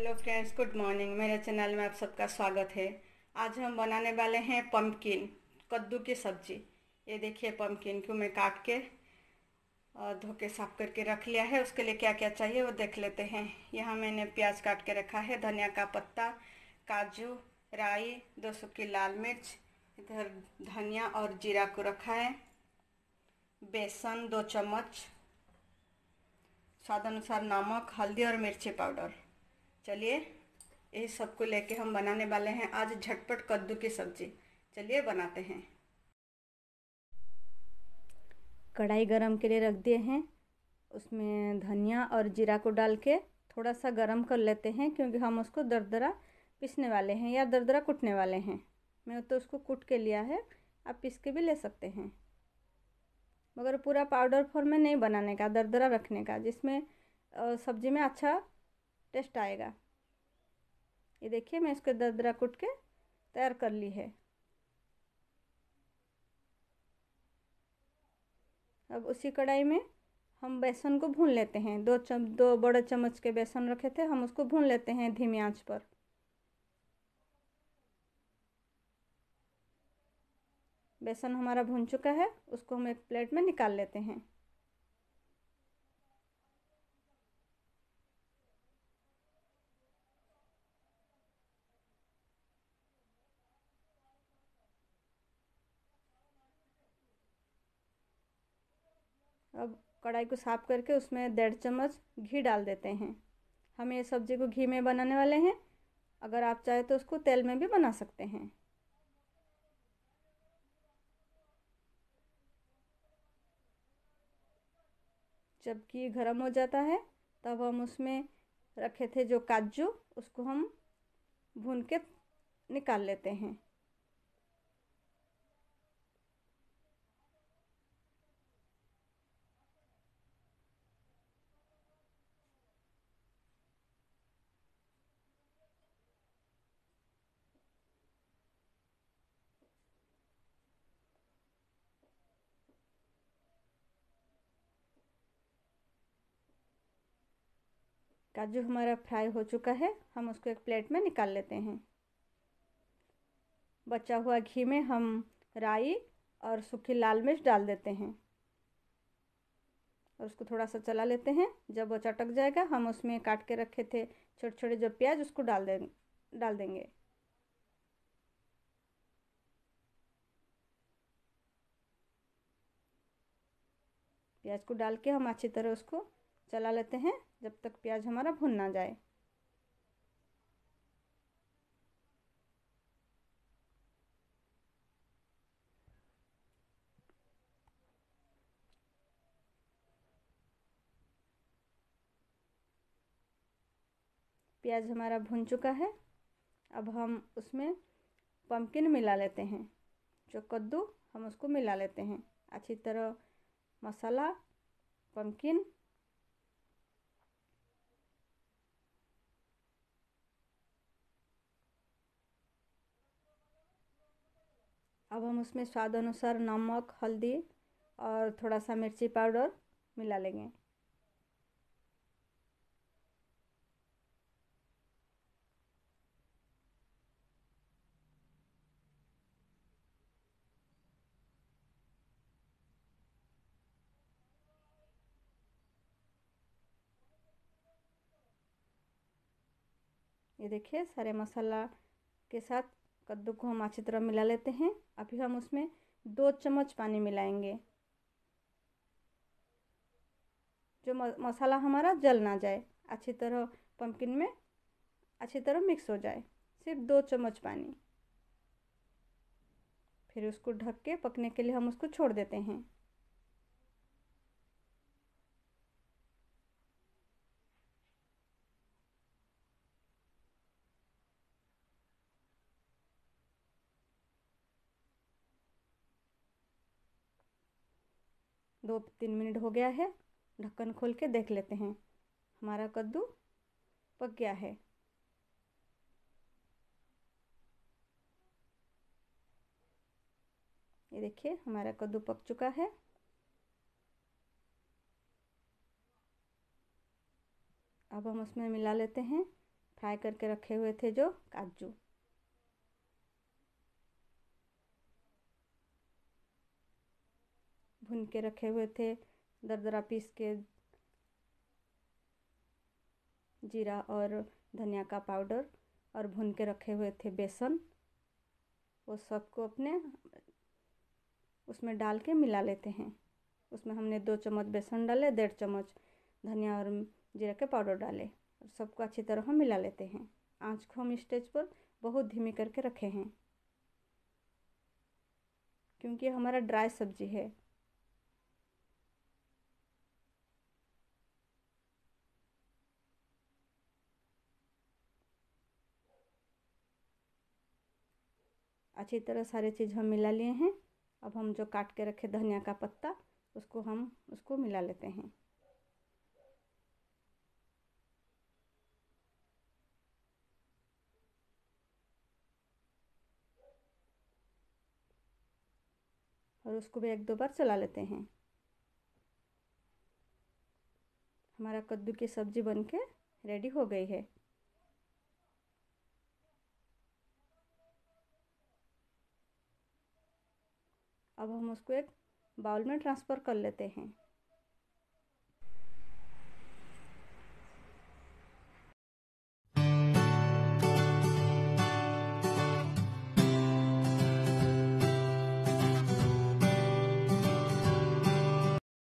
Hello friends, good morning. मेरे channel में आप सबका स्वागत है। आज हम बनाने वाले हैं पम्पकिन, कद्दू की सब्जी। ये देखिए, पम्पकिन को मैं काट के और धो के साफ करके रख लिया है। उसके लिए क्या क्या चाहिए वो देख लेते हैं। यहाँ मैंने प्याज काट के रखा है, धनिया का पत्ता, काजू, राई, 2 सूखी लाल मिर्च, इधर धनिया और जीरा को रखा है, बेसन 2 चम्मच, स्वाद अनुसार नमक, हल्दी और मिर्ची पाउडर। चलिए, यही सबको लेके हम बनाने वाले हैं आज झटपट कद्दू की सब्जी। चलिए बनाते हैं। कढ़ाई गरम के लिए रख दिए हैं। उसमें धनिया और जीरा को डाल के थोड़ा सा गरम कर लेते हैं, क्योंकि हम उसको दरदरा पीसने वाले हैं या दरदरा कूटने वाले हैं। मैं तो उसको कूट के लिया है, आप पीस के भी ले सकते हैं, मगर पूरा पाउडर फॉर्म में नहीं बनाने का, दरदरा रखने का, जिसमें सब्जी में अच्छा टेस्ट आएगा। ये देखिए, मैं इसको दरदरा कूट के तैयार कर ली है। अब उसी कढ़ाई में हम बेसन को भून लेते हैं। 2 बड़े चम्मच के बेसन रखे थे, हम उसको भून लेते हैं धीमी आंच पर। बेसन हमारा भून चुका है, उसको हम एक प्लेट में निकाल लेते हैं। अब कढ़ाई को साफ करके उसमें 1.5 चम्मच घी डाल देते हैं। हम ये सब्जी को घी में बनाने वाले हैं। अगर आप चाहे तो उसको तेल में भी बना सकते हैं। जब घी गर्म हो जाता है, तब हम उसमें रखे थे जो काजू, उसको हम भून के निकाल लेते हैं। काजू हमारा फ्राई हो चुका है, हम उसको एक प्लेट में निकाल लेते हैं। बचा हुआ घी में हम राई और सूखी लाल मिर्च डाल देते हैं और उसको थोड़ा सा चला लेते हैं। जब वो चटक जाएगा, हम उसमें काट के रखे थे छोटे छोटे जो प्याज, उसको डाल देंगे। प्याज को डाल के हम अच्छी तरह उसको चला लेते हैं, जब तक प्याज हमारा भुन ना जाए। प्याज हमारा भुन चुका है। अब हम उसमें पम्पकिन मिला लेते हैं, जो कद्दू, हम उसको मिला लेते हैं अच्छी तरह। मसाला, पम्पकिन, अब हम उसमें स्वाद अनुसार नमक, हल्दी और थोड़ा सा मिर्ची पाउडर मिला लेंगे। ये देखिए, सारे मसाला के साथ कद्दू को हम अच्छी तरह मिला लेते हैं। अभी हम उसमें 2 चम्मच पानी मिलाएंगे, जो मसाला हमारा जल ना जाए, अच्छी तरह पम्पकिन में अच्छी तरह मिक्स हो जाए। सिर्फ 2 चम्मच पानी। फिर उसको ढक के पकने के लिए हम उसको छोड़ देते हैं। दो 3 मिनट हो गया है, ढक्कन खोल के देख लेते हैं। हमारा कद्दू पक गया है। ये देखिए, हमारा कद्दू पक चुका है। अब हम उसमें मिला लेते हैं फ्राई करके रखे हुए थे जो काजू, भून के रखे हुए थे दरदरा पीस के जीरा और धनिया का पाउडर, और भून के रखे हुए थे बेसन, वो सबको अपने उसमें डाल के मिला लेते हैं। उसमें हमने 2 चम्मच बेसन डाले, 1.5 चम्मच धनिया और जीरा के पाउडर डाले, और सबको अच्छी तरह हम मिला लेते हैं। आँच को हम स्टेज पर बहुत धीमी करके रखे हैं, क्योंकि हमारा ड्राई सब्जी है। अच्छी तरह सारी चीज़ हम मिला लिए हैं। अब हम जो काट के रखे धनिया का पत्ता, उसको मिला लेते हैं। और उसको भी 1-2 बार चला लेते हैं। हमारा कद्दू की सब्ज़ी बनके रेडी हो गई है। अब हम उसको एक बाउल में ट्रांसफ़र कर लेते हैं।